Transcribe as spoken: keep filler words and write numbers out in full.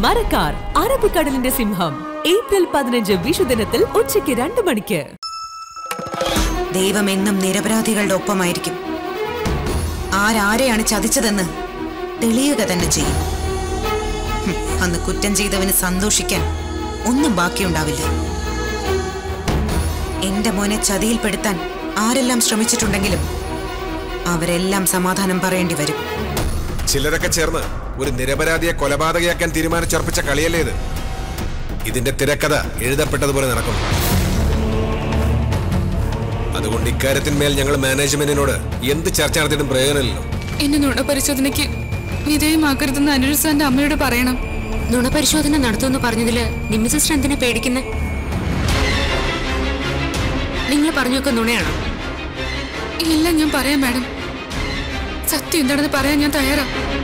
മരക്കാർ അറബിക്കടലിന്റെ സിംഹം ഏപ്രിൽ പതിനഞ്ച് വിഷുദിനത്തിൽ ഉച്ചയ്ക്ക് രണ്ട് മണിക്ക്. ദൈവം എന്നും നിരപരാധികളുടെ ഒപ്പമായിരിക്കും. ആരാരെയാണ് ചതിച്ചതെന്ന് തെളിയുക തന്നെ ചെയ്യും. അന്ന് കുറ്റം ചെയ്തവന് സന്തോഷിക്കാൻ ഒന്നും ബാക്കിയുണ്ടാവില്ല. എന്റെ മോനെ ചതിയിൽപ്പെടുത്താൻ ആരെല്ലാം ശ്രമിച്ചിട്ടുണ്ടെങ്കിലും അവരെല്ലാം സമാധാനം പറയേണ്ടി വരും. ചിലരൊക്കെ ചേർന്ന് ഒരു നിരപരാധിയെ കൊലപാതകയാക്കാൻ തീരുമാനിച്ചുറപ്പിച്ച കളിയല്ലേ ഇത്? ഇതിന്റെ തിരക്കഥ എഴുതപ്പെട്ടതുപോലെ നടക്കും. അതുകൊണ്ട് ഇക്കാര്യത്തിന്മേൽ ഞങ്ങൾ മാനേജ്മെന്റിനോട് എന്ത് ചർച്ച നടത്തിയിട്ടും പ്രയോജനമില്ലല്ലോ. എന്നെ നുണപരിശോധനയ്ക്ക് വിധേയമാക്കരുതെന്ന് അനുജ് സാറിന്റെ അമ്മയോട് പറയണം. നുണപരിശോധന നടത്തുമെന്ന് പറഞ്ഞതില് നിമ്മി സിസ്റ്റർ എന്തിനാ പേടിക്കുന്നത്? നിങ്ങൾ പറഞ്ഞൊക്കെ നുണയാണോ? ഇല്ല, ഞാൻ പറയാം മാഡം. സത്യം എന്താണെന്ന് പറയാൻ ഞാൻ തയ്യാറാ.